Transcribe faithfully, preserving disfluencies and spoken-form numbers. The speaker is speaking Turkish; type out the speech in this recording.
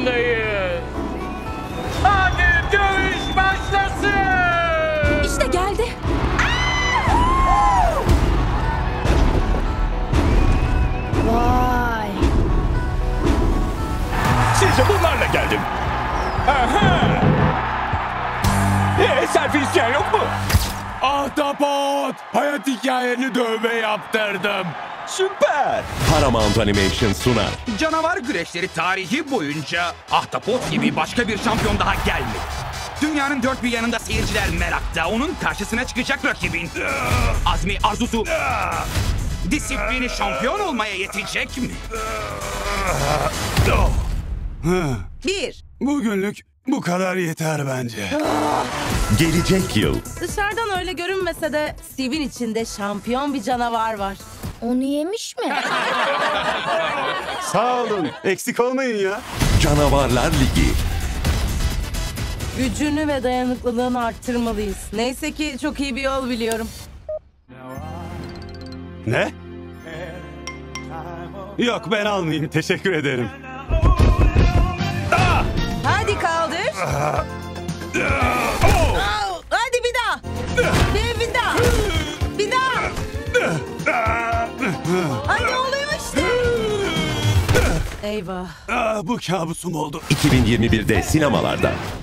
zorundayız. Hadi dövüş başlasın. İşte geldi. Vay. Size bunlarla geldim. Aha! Ee, selfie isteyen yok mu? Ahtapot! Hayat hikayeni dövme yaptırdım. Süper. Paramount Animation sunar. Canavar güreşleri tarihi boyunca Ahtapot gibi başka bir şampiyon daha gelmedi. Dünyanın dört bir yanında seyirciler merakta. Onun karşısına çıkacak rakibin azmi, arzusu, disiplini şampiyon olmaya yetecek mi? Bir. Bugünlük bu kadar yeter bence. Gelecek yıl Dışarıdan öyle görünmese de Steve'in içinde şampiyon bir canavar var. Onu yemiş mi? Sağ olun. Eksik olmayın ya. Canavarlar Ligi. Gücünü ve dayanıklılığını arttırmalıyız. Neyse ki çok iyi bir yol biliyorum. Ne? Yok, ben almayayım. Teşekkür ederim. Hadi kaldır. Oh, hadi bir daha. Bir, bir daha. Bir daha. Hadi oluyor işte. Eyvah. Ah, bu kabusum oldu. iki bin yirmi birde sinemalarda.